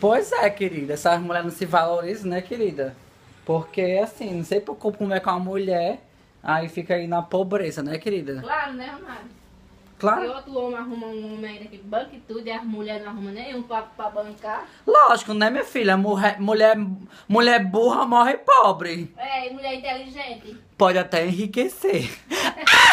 Pois é, querida. Essas mulheres não se valorizam, né, querida? Porque, assim, não sei por como é com a mulher, aí fica aí na pobreza, né, querida? Claro, né, Romário? Se Claro. outro homem arruma um homem ainda que banca e tudo, e as mulheres não arrumam nenhum pra bancar. Lógico, né, minha filha? Mulher burra morre pobre. É, e mulher inteligente. Pode até enriquecer.